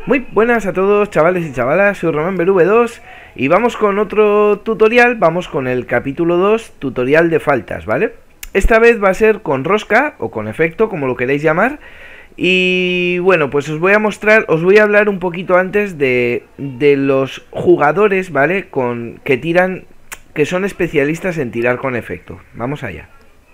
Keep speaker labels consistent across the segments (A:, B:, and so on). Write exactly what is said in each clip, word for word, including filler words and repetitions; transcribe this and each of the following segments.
A: Muy buenas a todos, chavales y chavalas, soy Román V dos y vamos con otro tutorial, vamos con el capítulo dos, tutorial de faltas, ¿vale? Esta vez va a ser con rosca o con efecto, como lo queréis llamar. Y bueno, pues os voy a mostrar, os voy a hablar un poquito antes de, de los jugadores, ¿vale? Con, que tiran, que son especialistas en tirar con efecto. Vamos allá.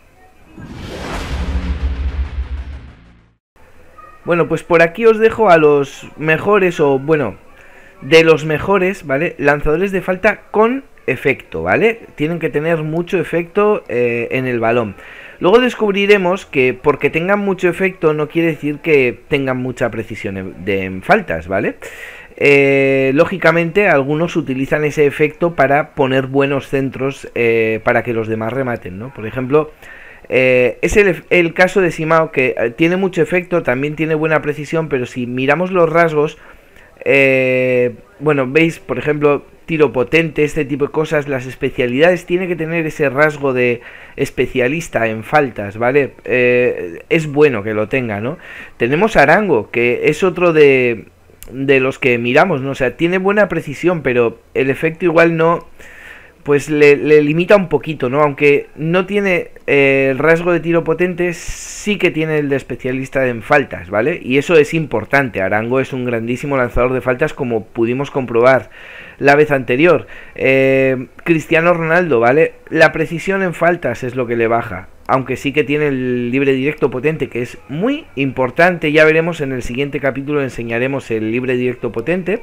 A: Bueno, pues por aquí os dejo a los mejores, o bueno, de los mejores, ¿vale? Lanzadores de falta con efecto, ¿vale? Tienen que tener mucho efecto eh, en el balón. Luego descubriremos que porque tengan mucho efecto no quiere decir que tengan mucha precisión en, de, en faltas, ¿vale? Eh, lógicamente algunos utilizan ese efecto para poner buenos centros eh, para que los demás rematen, ¿no? Por ejemplo... Eh, es el, el caso de Simao, que eh, tiene mucho efecto, también tiene buena precisión, pero si miramos los rasgos, eh, bueno, veis, por ejemplo, tiro potente, este tipo de cosas, las especialidades, tiene que tener ese rasgo de especialista en faltas, ¿vale? Eh, es bueno que lo tenga, ¿no? Tenemos a Arango, que es otro de, de los que miramos, ¿no? O sea, tiene buena precisión, pero el efecto igual no... pues le, le limita un poquito, ¿no? Aunque no tiene eh, el rasgo de tiro potente, sí que tiene el de especialista en faltas, ¿vale? Y eso es importante. Arango es un grandísimo lanzador de faltas, como pudimos comprobar la vez anterior. Eh, Cristiano Ronaldo, ¿vale? La precisión en faltas es lo que le baja, aunque sí que tiene el libre directo potente, que es muy importante. Ya veremos en el siguiente capítulo, enseñaremos el libre directo potente.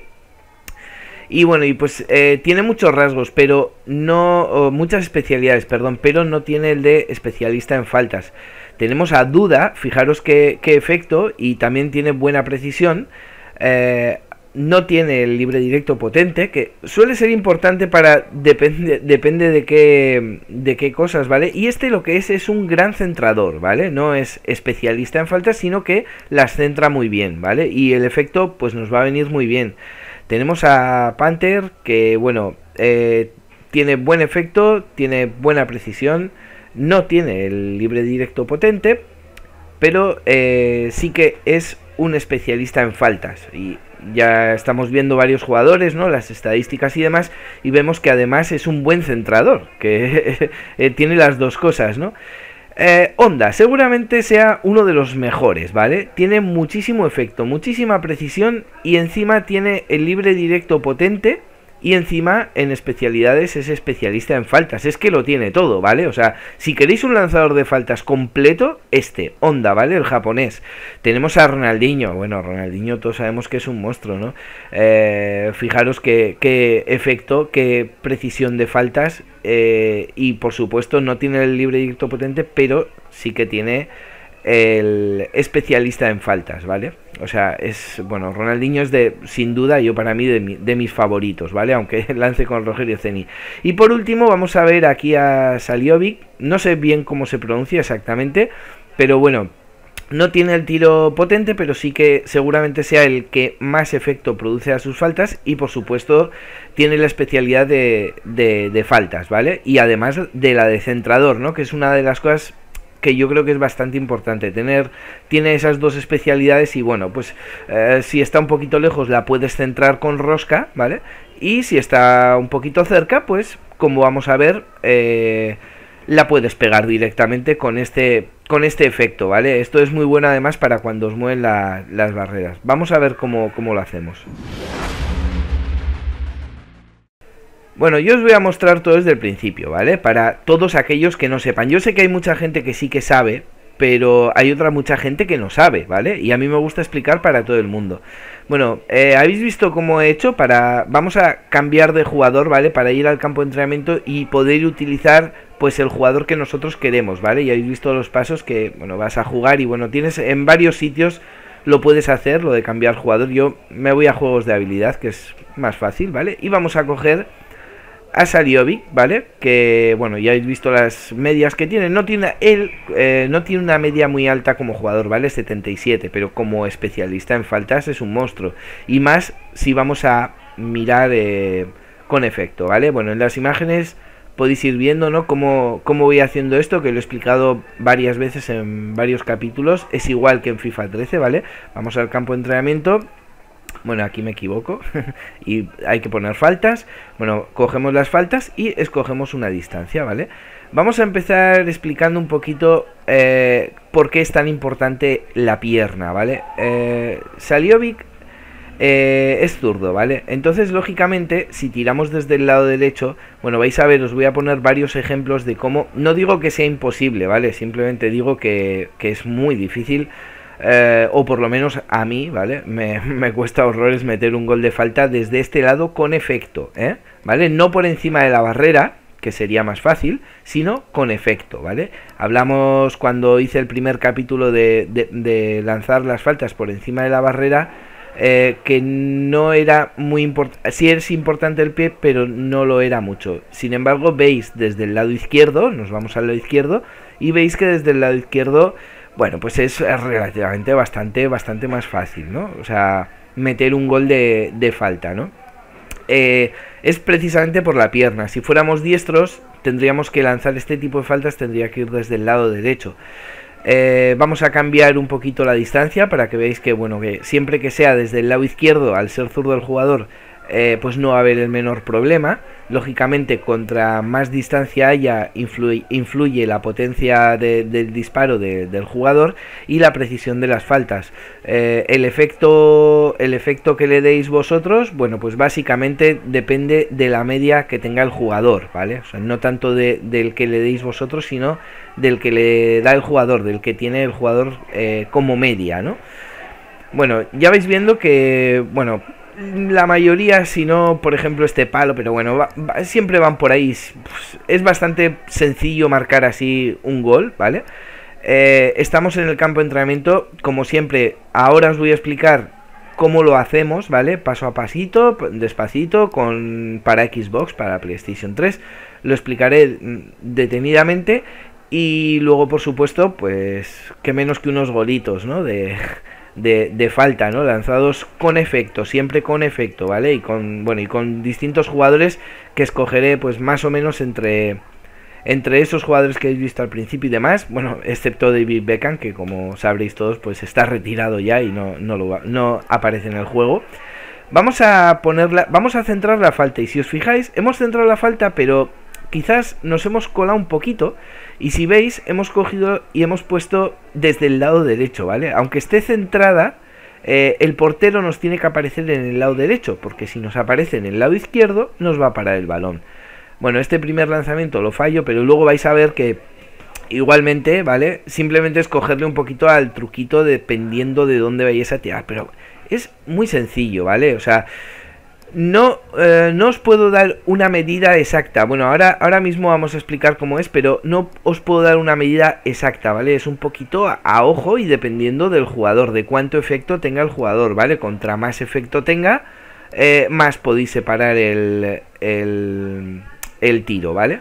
A: Y bueno, y pues eh, tiene muchos rasgos, pero no... Oh, muchas especialidades, perdón, pero no tiene el de especialista en faltas. Tenemos a Duda, fijaros qué, qué efecto, y también tiene buena precisión. Eh, no tiene el libre directo potente, que suele ser importante para... Depende, depende de qué, de qué cosas, ¿vale? Y este lo que es es un gran centrador, ¿vale? No es especialista en faltas, sino que las centra muy bien, ¿vale? Y el efecto pues nos va a venir muy bien. Tenemos a Panther, que bueno, eh, tiene buen efecto, tiene buena precisión, no tiene el libre directo potente, pero eh, sí que es un especialista en faltas. Y ya estamos viendo varios jugadores, ¿no? Las estadísticas y demás, y vemos que además es un buen centrador, que eh, tiene las dos cosas, ¿no? Eh, Honda, seguramente sea uno de los mejores, ¿vale? Tiene muchísimo efecto, muchísima precisión y encima tiene el libre directo potente y encima en especialidades es especialista en faltas. Es que lo tiene todo, ¿vale? O sea, si queréis un lanzador de faltas completo, este, Honda, ¿vale? El japonés. Tenemos a Ronaldinho. Bueno, Ronaldinho todos sabemos que es un monstruo, ¿no? Eh, fijaros qué, qué efecto, qué precisión de faltas. Eh, y por supuesto no tiene el libre directo potente, pero sí que tiene el especialista en faltas, ¿vale? O sea, es, bueno, Ronaldinho es de, sin duda, yo para mí, de, mi, de mis favoritos, ¿vale? Aunque lance con Rogerio Ceni. Y por último vamos a ver aquí a Saliovic, no sé bien cómo se pronuncia exactamente, pero bueno, no tiene el tiro potente, pero sí que seguramente sea el que más efecto produce a sus faltas y por supuesto tiene la especialidad de, de, de faltas, ¿vale? Y además de la de centrador, ¿no? Que es una de las cosas que yo creo que es bastante importante tener, tiene esas dos especialidades y bueno, pues eh, si está un poquito lejos la puedes centrar con rosca, ¿vale? Y si está un poquito cerca, pues como vamos a ver, eh, la puedes pegar directamente con este, con este efecto, ¿vale? Esto es muy bueno además para cuando os mueven la, las barreras. Vamos a ver cómo, cómo lo hacemos. Bueno, yo os voy a mostrar todo desde el principio, ¿vale? Para todos aquellos que no sepan. Yo sé que hay mucha gente que sí que sabe, pero hay otra mucha gente que no sabe, ¿vale? Y a mí me gusta explicar para todo el mundo. Bueno, eh, ¿habéis visto cómo he hecho? Para... Vamos a cambiar de jugador, ¿vale? Para ir al campo de entrenamiento y poder utilizar, pues, el jugador que nosotros queremos, ¿vale? Y habéis visto los pasos que, bueno, vas a jugar y, bueno, tienes en varios sitios... Lo puedes hacer, lo de cambiar jugador. Yo me voy a juegos de habilidad, que es más fácil, ¿vale? Y vamos a coger... a Saliovic, ¿vale? Que, bueno, ya habéis visto las medias que tiene. No tiene él, eh, no tiene una media muy alta como jugador, ¿vale? setenta y siete, pero como especialista en faltas es un monstruo. Y más si vamos a mirar eh, con efecto, ¿vale? Bueno, en las imágenes podéis ir viendo, ¿no? Cómo, cómo voy haciendo esto, que lo he explicado varias veces en varios capítulos. Es igual que en FIFA trece, ¿vale? Vamos al campo de entrenamiento. Bueno, aquí me equivoco. Y hay que poner faltas. Bueno, cogemos las faltas y escogemos una distancia, ¿vale? Vamos a empezar explicando un poquito eh, por qué es tan importante la pierna, ¿vale? Eh, Saliovic eh, es zurdo, ¿vale? Entonces, lógicamente, si tiramos desde el lado derecho, bueno, vais a ver, os voy a poner varios ejemplos de cómo... No digo que sea imposible, ¿vale? Simplemente digo que, que es muy difícil... Eh, o por lo menos a mí, ¿vale? Me, me cuesta horrores meter un gol de falta desde este lado con efecto, ¿eh? ¿Vale? No por encima de la barrera, que sería más fácil, sino con efecto, ¿vale? Hablamos cuando hice el primer capítulo de, de, de lanzar las faltas por encima de la barrera, eh, que no era muy importante, sí es importante el pie, pero no lo era mucho. Sin embargo, veis desde el lado izquierdo, nos vamos al lado izquierdo, y veis que desde el lado izquierdo... Bueno, pues es relativamente bastante, bastante más fácil, ¿no? O sea, meter un gol de, de falta, ¿no? Eh, es precisamente por la pierna. Si fuéramos diestros, tendríamos que lanzar este tipo de faltas, tendría que ir desde el lado derecho. Eh, vamos a cambiar un poquito la distancia para que veáis que, bueno, que siempre que sea desde el lado izquierdo, al ser zurdo el jugador, eh, pues no va a haber el menor problema. Lógicamente, contra más distancia haya, influye, influye la potencia de, del disparo de, del jugador y la precisión de las faltas. Eh, el efecto, el efecto que le deis vosotros, bueno, pues básicamente depende de la media que tenga el jugador, ¿vale? O sea, no tanto de, del que le deis vosotros, sino del que le da el jugador, del que tiene el jugador eh, como media, ¿no? Bueno, ya vais viendo que, bueno... La mayoría, si no, por ejemplo, este palo, pero bueno, va, va, siempre van por ahí. Pues, es bastante sencillo marcar así un gol, ¿vale? Eh, estamos en el campo de entrenamiento, como siempre. Ahora os voy a explicar cómo lo hacemos, ¿vale? Paso a pasito, despacito, con para Xbox, para PlayStation tres. Lo explicaré detenidamente y luego, por supuesto, pues, que menos que unos golitos, ¿no? De... De, de falta, ¿no? Lanzados con efecto, siempre con efecto, ¿vale? Y con, bueno, y con distintos jugadores que escogeré, pues más o menos entre entre esos jugadores que habéis visto al principio y demás, bueno, excepto David Beckham, que como sabréis todos, pues está retirado ya y no, no, lo, no aparece en el juego. Vamos a ponerla, vamos a centrar la falta, y si os fijáis, hemos centrado la falta, pero quizás nos hemos colado un poquito. Y si veis, hemos cogido y hemos puesto desde el lado derecho, ¿vale? Aunque esté centrada, eh, el portero nos tiene que aparecer en el lado derecho, porque si nos aparece en el lado izquierdo, nos va a parar el balón. Bueno, este primer lanzamiento lo fallo, pero luego vais a ver que igualmente, ¿vale? Simplemente es cogerle un poquito al truquito dependiendo de dónde vayáis a tirar, pero es muy sencillo, ¿vale? O sea... No, eh, no os puedo dar una medida exacta. Bueno, ahora, ahora mismo vamos a explicar cómo es, pero no os puedo dar una medida exacta, ¿vale? Es un poquito a, a ojo y dependiendo del jugador, de cuánto efecto tenga el jugador, ¿vale? Contra más efecto tenga, eh, más podéis separar el, el, el tiro, ¿vale?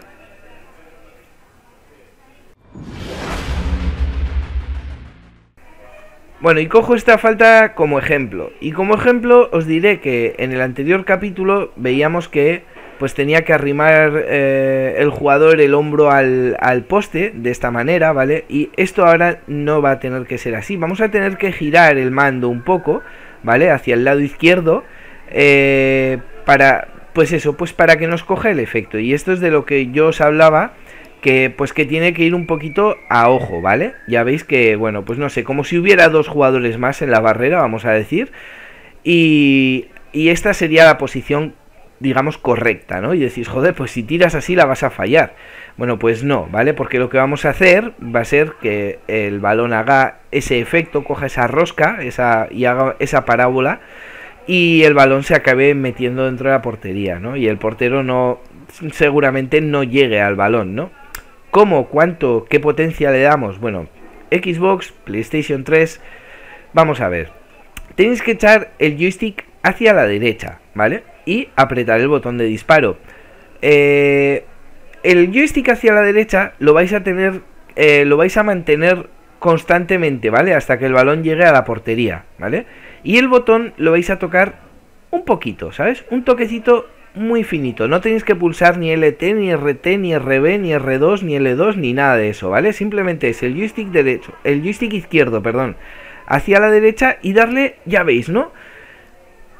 A: Bueno, y cojo esta falta como ejemplo. Y como ejemplo os diré que en el anterior capítulo veíamos que pues tenía que arrimar eh, el jugador el hombro al, al poste de esta manera, ¿vale? Y esto ahora no va a tener que ser así. Vamos a tener que girar el mando un poco, ¿vale? Hacia el lado izquierdo eh, para, pues eso, pues para que nos coja el efecto. Y esto es de lo que yo os hablaba, que pues que tiene que ir un poquito a ojo, ¿vale? Ya veis que, bueno, pues no sé, como si hubiera dos jugadores más en la barrera, vamos a decir, y, y esta sería la posición, digamos, correcta, ¿no? Y decís, joder, pues si tiras así la vas a fallar. Bueno, pues no, ¿vale? Porque lo que vamos a hacer va a ser que el balón haga ese efecto, coja esa rosca esa, y haga esa parábola, y el balón se acabe metiendo dentro de la portería, ¿no? Y el portero no, seguramente no llegue al balón, ¿no? ¿Cómo? ¿Cuánto? ¿Qué potencia le damos? Bueno, Xbox, PlayStation tres, vamos a ver. Tenéis que echar el joystick hacia la derecha, ¿vale? Y apretar el botón de disparo. Eh, el joystick hacia la derecha lo vais a tener, eh, lo vais a mantener constantemente, ¿vale? Hasta que el balón llegue a la portería, ¿vale? Y el botón lo vais a tocar un poquito, ¿sabes? Un toquecito muy finito, no tenéis que pulsar ni L T, ni R T, ni R B, ni R dos, ni L dos, ni nada de eso, ¿vale? Simplemente es el joystick derecho, el joystick izquierdo, perdón, hacia la derecha y darle, ya veis, ¿no?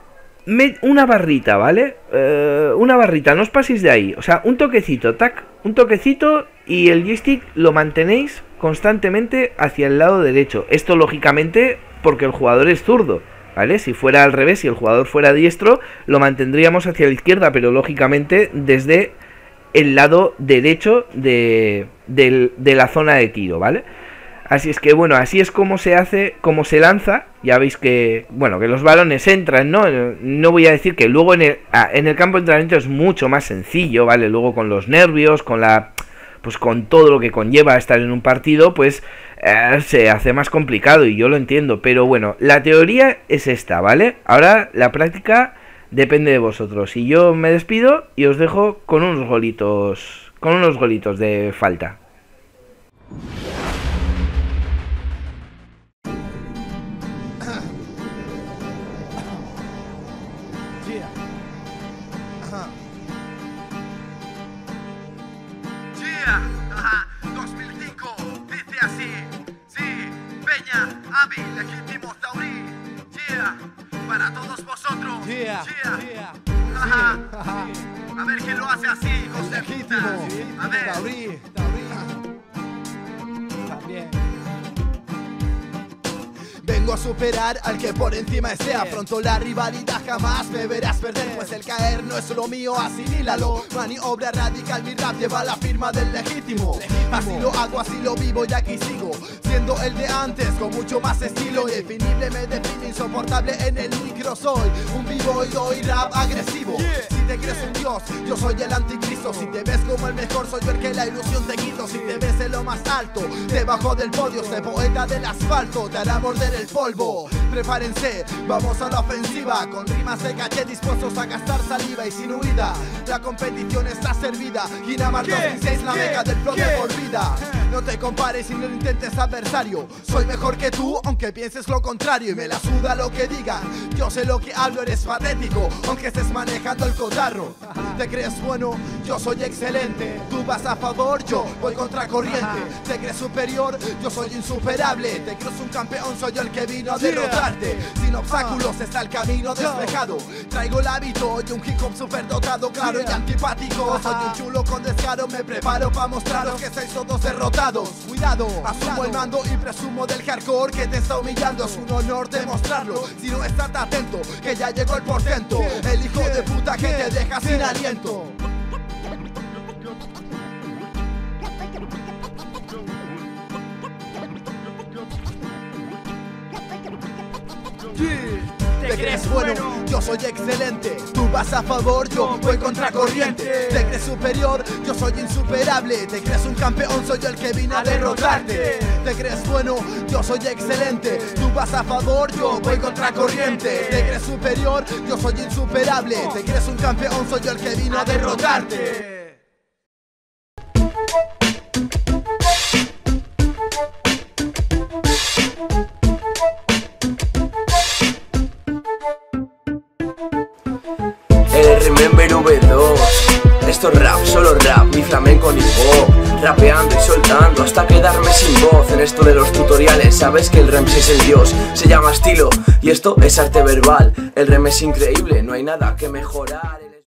A: me, una barrita, ¿vale? Eh, una barrita, no os paséis de ahí. O sea, un toquecito, tac, un toquecito y el joystick lo mantenéis constantemente hacia el lado derecho. Esto lógicamente porque el jugador es zurdo, ¿vale? Si fuera al revés, si el jugador fuera diestro, lo mantendríamos hacia la izquierda, pero lógicamente desde el lado derecho de, de, de la zona de tiro, ¿vale? Así es que, bueno, así es como se hace, como se lanza. Ya veis que, bueno, que los balones entran, ¿no? No voy a decir que luego en el, ah, en el campo de entrenamiento es mucho más sencillo, ¿vale? Luego con los nervios, con la... pues con todo lo que conlleva estar en un partido, pues eh, se hace más complicado y yo lo entiendo. Pero bueno, la teoría es esta, ¿vale? Ahora la práctica depende de vosotros. Y yo me despido y os dejo con unos golitos, con unos golitos de falta.
B: dos mil cinco, dice así, sí, Peña, Avi, legítimo, Taurí, yeah, para todos vosotros,
C: yeah,
B: yeah,
C: yeah,
B: ajá,
C: sí,
B: a ver quién lo hace así, hijos de puta, a ver,
C: Taurí, Taurí, también. Vengo a superar al que por encima esté. Afronto la rivalidad, jamás me verás perder, pues el caer no es lo mío, asimílalo. Maniobra radical, mi rap lleva la firma del legítimo. Así lo hago, así lo vivo y aquí sigo, siendo el de antes con mucho más estilo. Indefinible me define, insoportable en el micro soy un vivo y doy rap agresivo. Si te crees un dios, yo soy el anticristo. Si te ves como el mejor, soy yo el que la ilusión te quito. Si te ves en lo más alto, debajo del podio, sé poeta del asfalto, te hará morder el polvo. Prepárense, vamos a la ofensiva, con rimas de caché dispuestos a gastar saliva y sin huida. La competición está servida, Ginamar dos mil seis, la meca del flow de por vida. No te compares y no lo intentes, adversario. Soy mejor que tú, aunque pienses lo contrario. Y me la suda lo que digan, yo sé lo que hablo, eres patético, aunque estés manejando el cotarro. Te crees bueno, yo soy excelente. Tú vas a favor, yo voy contra corriente. Te crees superior, yo soy insuperable. Te crees un campeón, soy yo el que vino a derrotarte. Sin obstáculos está el camino despejado. Traigo el hábito y un hip hop super dotado, claro y antipático. Soy un chulo con descaro, me preparo para mostraros que estáis todos derrotados. Cuidado, asumo el mando y presumo del hardcore que te está humillando. Es un honor demostrarlo, si no estás atento, que ya llegó el portento. El hijo de puta que te deja sin aliento. Te crees bueno, yo soy excelente. Tú vas a favor, yo voy contra corriente. Te crees superior, yo soy insuperable. Te crees un campeón, soy yo el que vine a derrotarte. Te crees bueno, yo soy excelente. Tú vas a favor, yo voy contra corriente. Te crees superior, yo soy insuperable. Te crees un campeón, soy yo el que vino a derrotarte.
D: Remember V dos, esto es rap, solo rap, mi flamenco ni pop. Rapeando y soltando hasta quedarme sin voz. En esto de los tutoriales sabes que el Rems es el dios. Se llama estilo y esto es arte verbal. El Rem es increíble, no hay nada que mejorar.